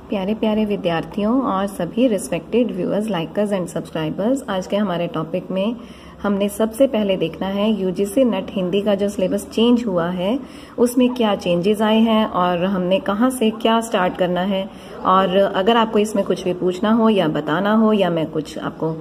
प्यारे प्यारे विद्यार्थियों और सभी respected viewers, likers and subscribers, आज के हमारे टॉपिक में हमने सबसे पहले देखना है यूजीसी नेट हिंदी का जो सिलेबस चेंज हुआ है उसमें क्या चेंजेस आए हैं और हमने कहां से क्या स्टार्ट करना है। और अगर आपको इसमें कुछ भी पूछना हो या बताना हो या मैं कुछ आपको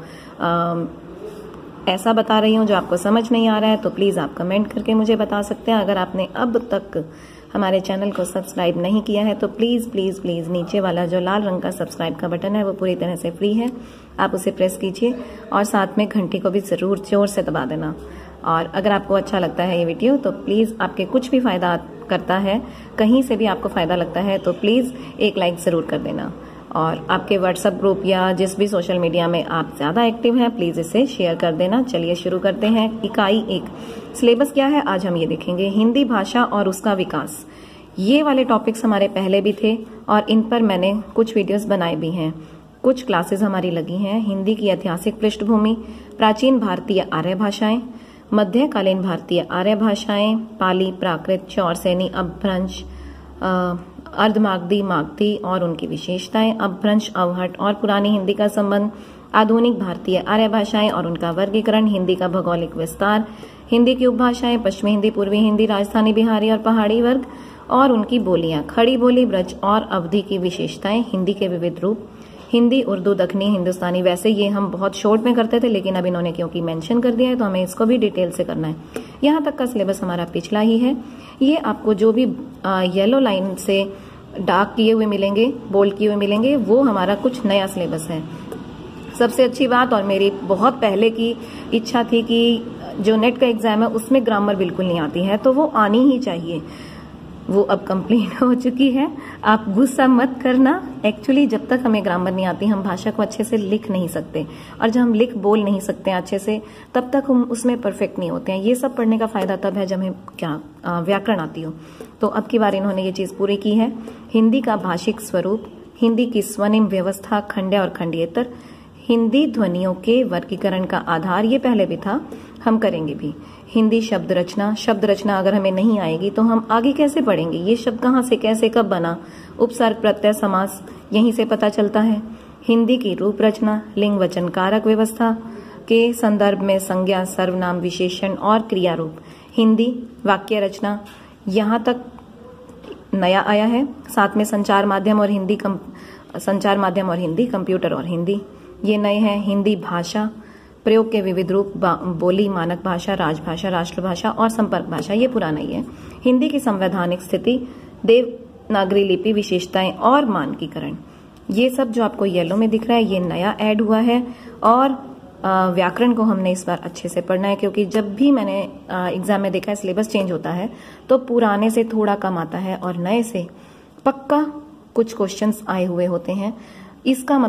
ऐसा बता रही हूँ जो आपको समझ नहीं आ रहा है तो प्लीज आप कमेंट करके मुझे बता सकते हैं। अगर आपने अब तक हमारे चैनल को सब्सक्राइब नहीं किया है तो प्लीज प्लीज प्लीज नीचे वाला जो लाल रंग का सब्सक्राइब का बटन है वो पूरी तरह से फ्री है, आप उसे प्रेस कीजिए और साथ में घंटी को भी जरूर जोर से दबा देना। और अगर आपको अच्छा लगता है ये वीडियो तो प्लीज आपके कुछ भी फायदा करता है, कहीं से भी आपको फायदा लगता है तो प्लीज एक लाइक जरूर कर देना। और आपके व्हाट्सएप ग्रुप या जिस भी सोशल मीडिया में आप ज्यादा एक्टिव हैं प्लीज इसे शेयर कर देना। चलिए शुरू करते हैं। इकाई 1 सिलेबस क्या है आज हम ये देखेंगे। हिंदी भाषा और उसका विकास, ये वाले टॉपिक्स हमारे पहले भी थे और इन पर मैंने कुछ वीडियोस बनाए भी हैं, कुछ क्लासेस हमारी लगी हैं। हिंदी की ऐतिहासिक पृष्ठभूमि, प्राचीन भारतीय आर्य भाषाएं, मध्यकालीन भारतीय आर्य भाषाएं, पाली, प्राकृत, चौरसेनी, अपभ्रंश, अर्धमागधी, मागधी और उनकी विशेषताएं, अपभ्रंश, अवहट और पुरानी हिंदी का संबंध, आधुनिक भारतीय आर्य भाषाएं और उनका वर्गीकरण, हिंदी का भौगोलिक विस्तार, हिंदी की उपभाषाएं, पश्चिमी हिंदी, पूर्वी हिंदी, राजस्थानी, बिहारी और पहाड़ी वर्ग और उनकी बोलियां, खड़ी बोली, ब्रज और अवधि की विशेषताएं, हिंदी के विविध रूप, हिंदी, उर्दू, दक्षिणी हिंदुस्तानी। वैसे ये हम बहुत शॉर्ट में करते थे लेकिन अब इन्होंने क्योंकि मेंशन कर दिया है तो हमें इसको भी डिटेल से करना है। यहाँ तक का सिलेबस हमारा पिछला ही है। ये आपको जो भी येलो लाइन से डार्क किए हुए मिलेंगे, बोल्ड किए हुए मिलेंगे, वो हमारा कुछ नया सिलेबस है। सबसे अच्छी बात और मेरी बहुत पहले की इच्छा थी कि जो नेट का एग्जाम है उसमें ग्रामर बिल्कुल नहीं आती है तो वो आनी ही चाहिए। वो अब कंप्लीट हो चुकी है, आप गुस्सा मत करना। एक्चुअली जब तक हमें ग्रामर नहीं आती हम भाषा को अच्छे से लिख नहीं सकते और जब हम लिख बोल नहीं सकते अच्छे से तब तक हम उसमें परफेक्ट नहीं होते हैं। ये सब पढ़ने का फायदा तब है जब हमें क्या व्याकरण आती हो। तो अब की बार इन्होंने ये चीज पूरी की है। हिंदी का भाषिक स्वरूप, हिंदी की स्वनिम व्यवस्था, खंड्य और खंडियेतर, हिंदी ध्वनियों के वर्गीकरण का आधार, ये पहले भी था, हम करेंगे भी। हिंदी शब्द रचना, शब्द रचना अगर हमें नहीं आएगी तो हम आगे कैसे पढ़ेंगे, ये शब्द कहाँ से कैसे कब बना, उपसर्ग, प्रत्यय, समास यहीं से पता चलता है। हिंदी की रूप रचना, लिंग वचन कारक व्यवस्था के संदर्भ में संज्ञा, सर्वनाम, विशेषण और क्रिया रूप। हिंदी वाक्य रचना, यहाँ तक नया आया है। साथ में संचार माध्यम और हिंदी, कंप्यूटर और हिंदी, ये नए हैं। हिंदी भाषा, प्रयोग के विविध रूप, बोली, मानक भाषा, राजभाषा, राष्ट्रभाषा और संपर्क भाषा, ये पुराना ही है। हिंदी की संवैधानिक स्थिति, देवनागरी लिपि, विशेषताएं और मानकीकरण, ये सब जो आपको येलो में दिख रहा है ये नया ऐड हुआ है। और व्याकरण को हमने इस बार अच्छे से पढ़ना है क्योंकि जब भी मैंने एग्जाम में देखा है सिलेबस चेंज होता है तो पुराने से थोड़ा कम आता है और नए से पक्का कुछ क्वेश्चंस आए हुए होते हैं। इसका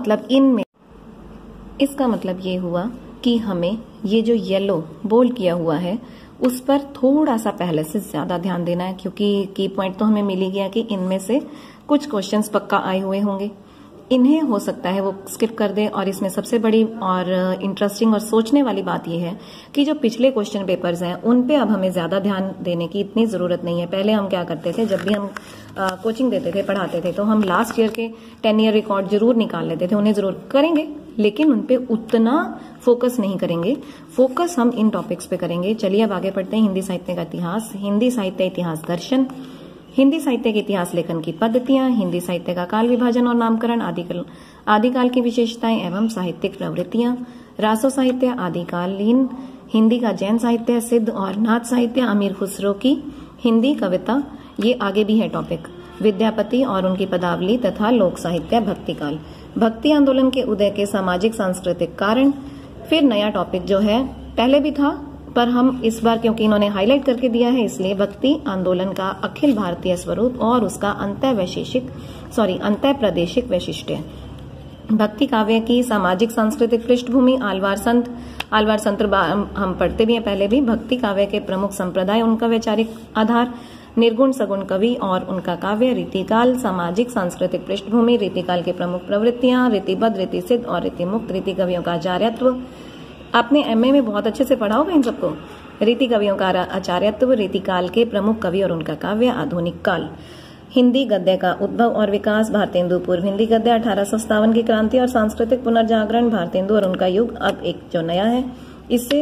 मतलब ये हुआ कि हमें ये जो येलो बोल्ड किया हुआ है उस पर थोड़ा सा पहले से ज्यादा ध्यान देना है क्योंकि की पॉइंट तो हमें मिल ही गया कि इनमें से कुछ क्वेश्चंस पक्का आए हुए होंगे। इन्हें हो सकता है वो स्किप कर दे। और इसमें सबसे बड़ी और इंटरेस्टिंग और सोचने वाली बात यह है कि जो पिछले क्वेश्चन पेपर्स हैं उन पे अब हमें ज्यादा ध्यान देने की इतनी जरूरत नहीं है। पहले हम क्या करते थे, जब भी हम कोचिंग देते थे, पढ़ाते थे तो हम लास्ट ईयर के 10 ईयर रिकॉर्ड जरूर निकाल लेते थे, उन्हें जरूर करेंगे लेकिन उन पे उतना फोकस नहीं करेंगे। फोकस हम इन टॉपिक्स पे करेंगे। चलिए अब आगे पढ़ते हैं। हिंदी साहित्य का इतिहास, हिंदी साहित्य इतिहास दर्शन, हिंदी साहित्य के इतिहास लेखन की पद्धतियां, हिंदी साहित्य का काल विभाजन और नामकरण, आदिकाल की विशेषताएं एवं साहित्यिक प्रवृत्तियां, रासो साहित्य, आदिकालीन हिंदी का जैन साहित्य, सिद्ध और नाथ साहित्य, अमीर खुसरो की हिंदी कविता, ये आगे भी है टॉपिक, विद्यापति और उनकी पदावली तथा लोक साहित्य, भक्तिकाल, भक्ति आंदोलन के उदय के सामाजिक सांस्कृतिक कारण। फिर नया टॉपिक जो है पहले भी था पर हम इस बार क्योंकि इन्होंने हाईलाइट करके दिया है इसलिए भक्ति आंदोलन का अखिल भारतीय स्वरूप और उसका अंतः प्रादेशिक वैशिष्ट्य, भक्ति काव्य की सामाजिक सांस्कृतिक पृष्ठभूमि, आलवार संत हम पढ़ते भी हैं पहले भी, भक्ति काव्य के प्रमुख संप्रदाय, उनका वैचारिक आधार, निर्गुण सगुण कवि और उनका काव्य, रीतिकाल, सामाजिक सांस्कृतिक पृष्ठभूमि, रीतिकाल की प्रमुख प्रवृत्तियां, रीतिबद्ध, रीतिसिद्ध और रीतिमुक्त, रीति कवियों का आचार्यत्व। आपने एमए में बहुत अच्छे से पढ़ा होगा इन सबको। रीति कवियों का आचार्यत्व, रीतिकाल के प्रमुख कवि और उनका काव्य, आधुनिक काल, हिंदी गद्य का उद्भव और विकास, भारतेंदु पूर्व हिंदी गद्य, 1857 की क्रांति और सांस्कृतिक पुनर्जागरण, भारतेंदु और उनका युग। अब एक जो नया है इसे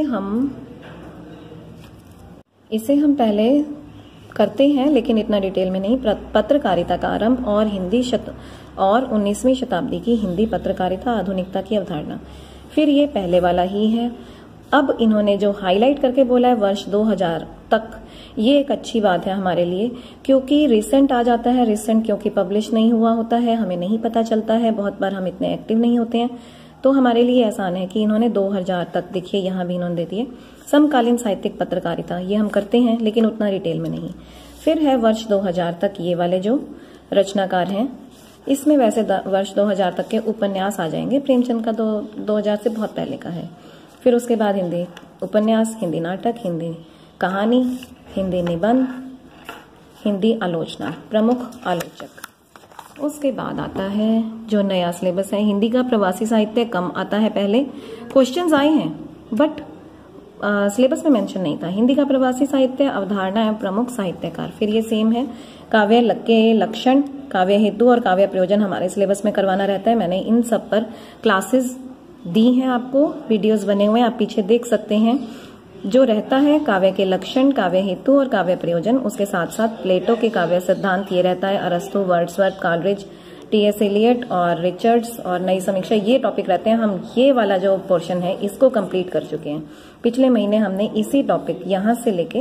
हम पहले करते हैं लेकिन इतना डिटेल में नहीं। पत्रकारिता का आरंभ और 19वीं शताब्दी की हिंदी पत्रकारिता, आधुनिकता की अवधारणा। फिर ये पहले वाला ही है। अब इन्होंने जो हाईलाइट करके बोला है वर्ष 2000 तक, ये एक अच्छी बात है हमारे लिए, क्योंकि रिसेंट आ जाता है। रिसेंट क्योंकि पब्लिश नहीं हुआ होता है, हमें नहीं पता चलता है, बहुत बार हम इतने एक्टिव नहीं होते हैं, तो हमारे लिए आसान है कि इन्होंने 2000 तक, देखिए यहाँ भी इन्होंने दे दिए। समकालीन साहित्यिक पत्रकारिता, ये हम करते हैं लेकिन उतना डिटेल में नहीं। फिर है वर्ष 2000 तक, ये वाले जो रचनाकार हैं, इसमें वैसे वर्ष 2000 तक के उपन्यास आ जाएंगे। प्रेमचंद का 2000 से बहुत पहले का है। फिर उसके बाद हिंदी उपन्यास, हिंदी नाटक, हिंदी कहानी, हिंदी निबंध, हिंदी आलोचना, प्रमुख आलोचक। उसके बाद आता है जो नया सिलेबस है, हिंदी का प्रवासी साहित्य कम आता है। पहले क्वेश्चंस आए हैं बट सिलेबस में मेंशन नहीं था। हिंदी का प्रवासी साहित्य, अवधारणा एवं प्रमुख साहित्यकार। फिर ये सेम है, काव्य के लक्षण, काव्य हेतु और काव्य प्रयोजन हमारे सिलेबस में करवाना रहता है। मैंने इन सब पर क्लासेस दी हैं, आपको वीडियोस बने हुए हैं, आप पीछे देख सकते हैं। जो रहता है काव्य के लक्षण, काव्य हेतु और काव्य प्रयोजन, उसके साथ साथ प्लेटो के काव्य सिद्धांत ये रहता है, अरस्तु, वर्ड्सवर्थ, कॉलरिज, टी.एस. एलियट और रिचर्ड्स और नई समीक्षा, ये टॉपिक रहते हैं। हम ये वाला जो पोर्शन है इसको कंप्लीट कर चुके हैं। पिछले महीने हमने इसी टॉपिक यहां से लेके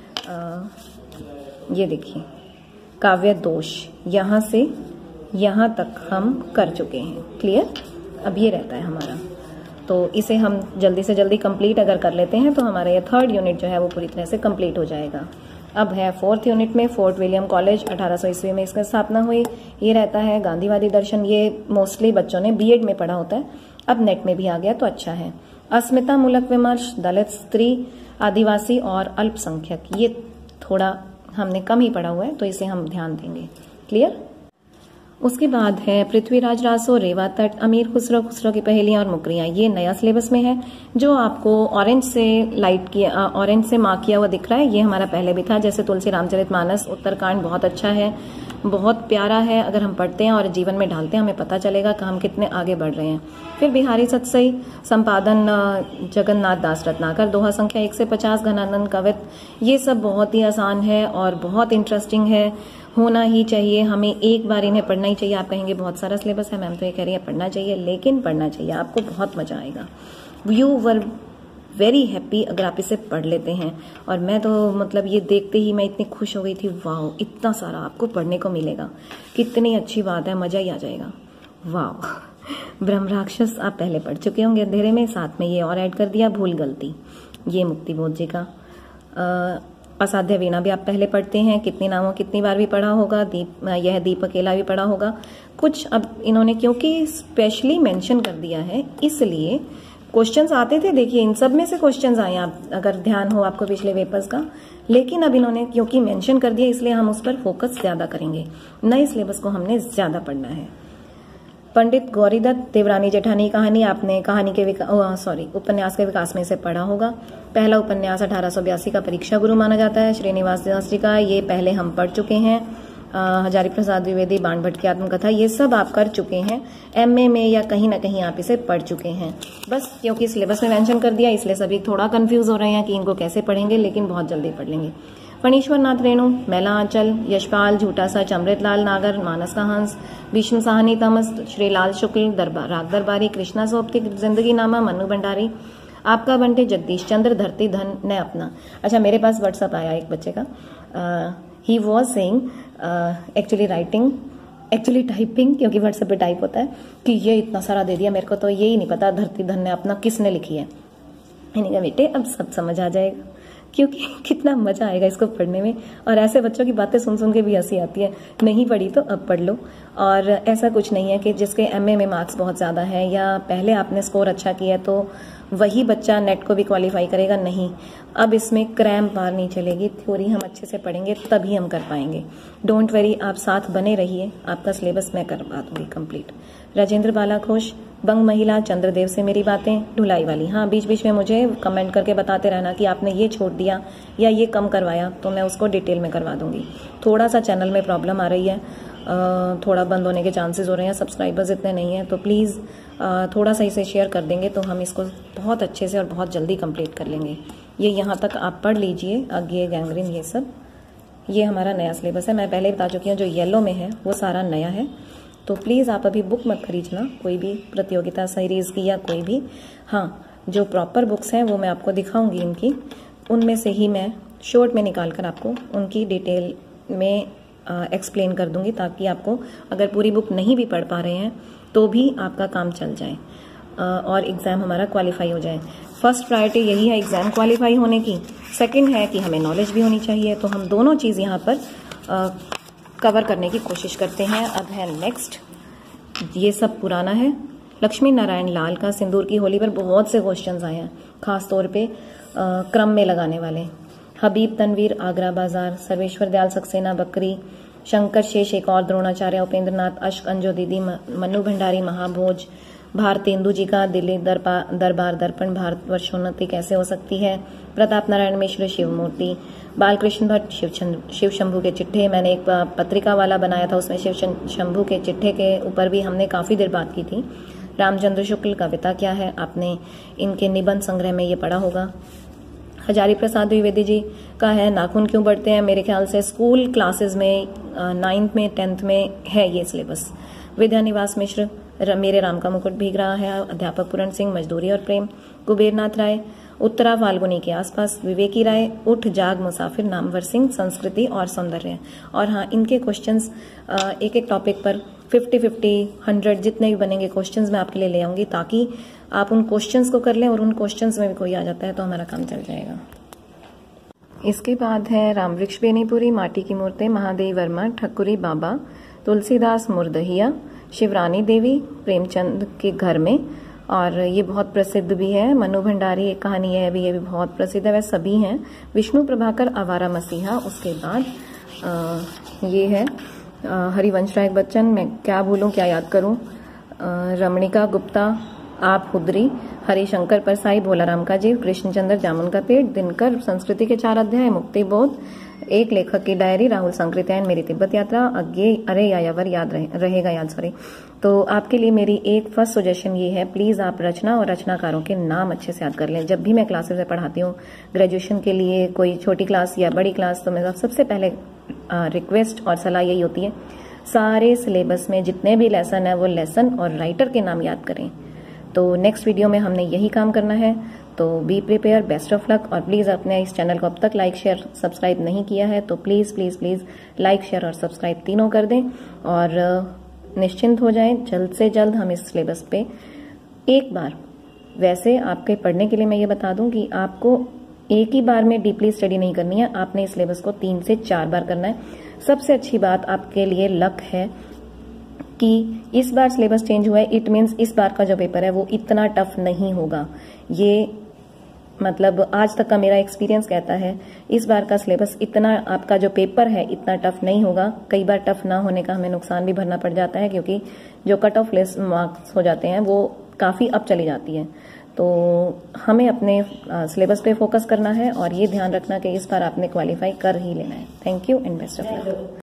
ये देखिए काव्य दोष, यहां से यहां तक हम कर चुके हैं। क्लियर? अब ये रहता है हमारा, तो इसे हम जल्दी से जल्दी कंप्लीट अगर कर लेते हैं तो हमारा ये 3rd यूनिट जो है वो पूरी तरह से कंप्लीट हो जाएगा। अब है 4th यूनिट में फोर्ट विलियम कॉलेज, 1800 ईस्वी में इसकी स्थापना हुई। ये रहता है गांधीवादी दर्शन, ये मोस्टली बच्चों ने बीएड में पढ़ा होता है, अब नेट में भी आ गया तो अच्छा है। अस्मिता मूलक विमर्श, दलित, स्त्री, आदिवासी और अल्पसंख्यक, ये थोड़ा हमने कम ही पढ़ा हुआ है तो इसे हम ध्यान देंगे। क्लियर? उसके बाद है पृथ्वीराज रासो, रेवा तट, अमीर खुसरो, खुसरो की पहेलियां और मुकरियां, ये नया सिलेबस में है। जो आपको ऑरेंज से मार्क किया हुआ दिख रहा है, ये हमारा पहले भी था। जैसे तुलसी रामचरितमानस, उत्तरकांड बहुत अच्छा है, बहुत प्यारा है। अगर हम पढ़ते हैं और जीवन में ढालते हैं हमें पता चलेगा कि हम कितने आगे बढ़ रहे हैं। फिर बिहारी सतसई, संपादन जगन्नाथ दास रत्नाकर, दोहा संख्या 1 से 50, घनानंद कवित, ये सब बहुत ही आसान है और बहुत इंटरेस्टिंग है, होना ही चाहिए। हमें एक बार इन्हें पढ़ना ही चाहिए। आप कहेंगे बहुत सारा सिलेबस है मैम, तो ये कह रही है पढ़ना चाहिए, लेकिन पढ़ना चाहिए, आपको बहुत मजा आएगा। यू वर वेरी हैप्पी अगर आप इसे पढ़ लेते हैं। और मैं तो मतलब ये देखते ही मैं इतनी खुश हो गई थी, वाह इतना सारा आपको पढ़ने को मिलेगा, कितनी अच्छी बात है, मजा ही आ जाएगा। वाह, ब्रह्म राक्षस आप पहले पढ़ चुके होंगे अंधेरे में, साथ में ये और ऐड कर दिया भूल गलती, ये मुक्तिबोध जी का। असाध्य वीणा भी आप पहले पढ़ते हैं, कितनी नामों कितनी बार भी पढ़ा होगा। यह दीप अकेला भी पढ़ा होगा। कुछ अब इन्होंने क्योंकि स्पेशली मेंशन कर दिया है इसलिए क्वेश्चंस आते थे, देखिए इन सब में से क्वेश्चंस आए, आप अगर ध्यान हो आपको पिछले पेपर्स का, लेकिन अब इन्होंने क्योंकि मेंशन कर दिया इसलिए हम उस पर फोकस ज्यादा करेंगे। नए सिलेबस को हमने ज्यादा पढ़ना है। पंडित गौरीदत्त, देवरानी जेठानी कहानी, आपने उपन्यास के विकास में इसे पढ़ा होगा। पहला उपन्यास 1882 का परीक्षा गुरु माना जाता है, श्रीनिवास शास्त्री का, ये पहले हम पढ़ चुके हैं। हजारी प्रसाद द्विवेदी, बाण भट्ट की आत्मकथा, ये सब आप कर चुके हैं एमए में या कहीं ना कहीं आप इसे पढ़ चुके हैं। बस क्योंकि सिलेबस में मेंशन कर दिया इसलिए सभी थोड़ा कंफ्यूज हो रहे हैं कि इनको कैसे पढ़ेंगे, लेकिन बहुत जल्दी पढ़ लेंगे। फणीश्वर नाथ रेणु, मैला आंचल, यशपाल, झूठा सच, अमृतलाल नागर, मानस का हंस, भीष्म साहनी तमस, श्रीलाल शुक्ल, राग दरबारी, कृष्णा सोबती, जिंदगी नामा, मन्नू भंडारी, आपका बंटे, जगदीश चंद्र, धरती धन, न अपना। अच्छा, मेरे पास व्हाट्सएप आया एक बच्चे का, he was saying actually typing, क्योंकि व्हाट्सएप पे टाइप होता है, कि ये इतना सारा दे दिया मेरे को तो यही नहीं पता धरती धन ने अपना किसने लिखी है। मैंने कहा बेटे अब सब समझ आ जाएगा, क्योंकि कितना मजा आएगा इसको पढ़ने में। और ऐसे बच्चों की बातें सुन सुन के भी हंसी आती है, नहीं पढ़ी तो अब पढ़ लो। और ऐसा कुछ नहीं है कि जिसके एमए में मार्क्स बहुत ज्यादा है या पहले आपने स्कोर अच्छा किया तो वही बच्चा नेट को भी क्वालिफाई करेगा, नहीं। अब इसमें क्रैम्प बार नहीं चलेगी, थ्योरी हम अच्छे से पढ़ेंगे तभी हम कर पाएंगे। डोंट वरी, आप साथ बने रहिए, आपका सिलेबस मैं करवा दूंगी कंप्लीट। राजेंद्र बाला घोष, बंग महिला, चंद्रदेव से मेरी बातें, ढुलाई वाली। हाँ, बीच बीच में मुझे कमेंट करके बताते रहना कि आपने ये छोड़ दिया या ये कम करवाया, तो मैं उसको डिटेल में करवा दूंगी। थोड़ा सा चैनल में प्रॉब्लम आ रही है, थोड़ा बंद होने के चांसेस हो रहे हैं, सब्सक्राइबर्स इतने नहीं हैं, तो प्लीज़ थोड़ा सा इसे शेयर कर देंगे तो हम इसको बहुत अच्छे से और बहुत जल्दी कंप्लीट कर लेंगे। ये यहाँ तक आप पढ़ लीजिए, आगे गैंग्रीन ये सब, ये हमारा नया सिलेबस है। मैं पहले बता चुकी हूँ, जो येलो में है वो सारा नया है। तो प्लीज़ आप अभी बुक मत खरीदना, कोई भी प्रतियोगिता सीरीज़ की या कोई भी। हाँ, जो प्रॉपर बुक्स हैं वो मैं आपको दिखाऊंगी इनकी, उनमें से ही मैं शॉर्ट में निकाल कर आपको उनकी डिटेल में एक्सप्लेन कर दूंगी, ताकि आपको अगर पूरी बुक नहीं भी पढ़ पा रहे हैं तो भी आपका काम चल जाए और एग्ज़ाम हमारा क्वालिफाई हो जाए। फर्स्ट प्रायोरिटी यही है एग्ज़ाम क्वालिफाई होने की, सेकंड है कि हमें नॉलेज भी होनी चाहिए। तो हम दोनों चीज़ यहाँ पर कवर करने की कोशिश करते हैं। अब है नेक्स्ट, ये सब पुराना है। लक्ष्मी नारायण लाल का सिंदूर की होली पर बहुत से क्वेश्चंस आए हैं, खास तौर पे क्रम में लगाने वाले। हबीब तनवीर, आगरा बाजार, सर्वेश्वर दयाल सक्सेना, बकरी, शंकर शेष एक और, द्रोणाचार्य, उपेंद्र नाथ, अश्क, अंजो दीदी, मनु भंडारी, महाभोज, भारतेंदु जी का दिल्ली दरबार दर्पण, भारतवर्षोन्नति कैसे हो सकती है, प्रताप नारायण मिश्र, शिवमूर्ति, बालकृष्ण भट्ट, शिव शंभू के चिट्ठे। मैंने एक पत्रिका वाला बनाया था, उसमें शिव शंभू के चिट्ठे के ऊपर भी हमने काफी देर बात की थी। रामचंद्र शुक्ल, कविता क्या है, आपने इनके निबंध संग्रह में ये पढ़ा होगा। हजारी प्रसाद द्विवेदी जी का है नाखून क्यों बढ़ते हैं, मेरे ख्याल से स्कूल क्लासेस में 9th में 10th में है ये सिलेबस। विद्यानिवास मिश्र, मेरे राम का मुकुट भीग रहा है, अध्यापक पूरण सिंह, मजदूरी और प्रेम। कुबेरनाथ राय, उत्तरा फाल्गुनी के आसपास। विवेकी राय, उठ जाग मुसाफिर, नामवर सिंह, संस्कृति और सौंदर्य। और हाँ, इनके क्वेश्चंस एक एक टॉपिक पर 50-50, 100 जितने भी बनेंगे क्वेश्चंस मैं आपके लिए ले आऊंगी, ताकि आप उन क्वेश्चंस को कर लें और उन क्वेश्चंस में भी कोई आ जाता है तो हमारा काम चल जाएगा। इसके बाद है रामवृक्ष बेनीपुरी, माटी की मूर्तें, महादेव वर्मा, ठकुरी बाबा, तुलसीदास मुर्दहिया, शिवरानी देवी, प्रेमचंद के घर में, और ये बहुत प्रसिद्ध भी है। मनु भंडारी एक कहानी है भी, ये भी बहुत प्रसिद्ध है, वह सभी हैं। विष्णु प्रभाकर, आवारा मसीहा। उसके बाद ये है हरिवंश राय बच्चन, मैं क्या भूलूं क्या याद करूं, रमणिका गुप्ता, आप हुदरी, हरिशंकर परसाई, भोलाराम का जीव, कृष्णचंद्र जामुन का पेड़, दिनकर संस्कृति के 4 अध्याय, मुक्ति बोध, एक लेखक की डायरी, राहुल संकृत्यायन, मेरी तिब्बत यात्रा, अरे यायावर याद रहेगा याद सॉरी। तो आपके लिए मेरी एक फर्स्ट सजेशन ये है, प्लीज आप रचना और रचनाकारों के नाम अच्छे से याद कर लें। जब भी मैं क्लासेस में पढ़ाती हूँ ग्रेजुएशन के लिए, कोई छोटी क्लास या बड़ी क्लास, तो मेरा सबसे पहले रिक्वेस्ट और सलाह यही होती है, सारे सिलेबस में जितने भी लेसन है वो लेसन और राइटर के नाम याद करें। तो नेक्स्ट वीडियो में हमने यही काम करना है। तो be prepare, best of luck. और प्लीज़ अपने इस चैनल को अब तक लाइक शेयर सब्सक्राइब नहीं किया है तो please please please like share और सब्सक्राइब तीनों कर दें, और निश्चिंत हो जाएं, जल्द से जल्द हम इस सिलेबस पे एक बार, वैसे आपके पढ़ने के लिए मैं ये बता दूं कि आपको एक ही बार में डीपली स्टडी नहीं करनी है, आपने इस सिलेबस को 3 से 4 बार करना है। सबसे अच्छी बात आपके लिए लक है कि इस बार सिलेबस चेंज हुआ है, इट मीन्स इस बार का जो पेपर है वो इतना टफ नहीं होगा। ये मतलब आज तक का मेरा एक्सपीरियंस कहता है, इस बार का सिलेबस इतना, आपका जो पेपर है इतना टफ नहीं होगा। कई बार टफ ना होने का हमें नुकसान भी भरना पड़ जाता है, क्योंकि जो कट ऑफ लिस्ट मार्क्स हो जाते हैं वो काफी अप चली जाती है। तो हमें अपने सिलेबस पे फोकस करना है और ये ध्यान रखना कि इस बार आपने क्वालिफाई कर ही लेना है। Thank you and best of luck.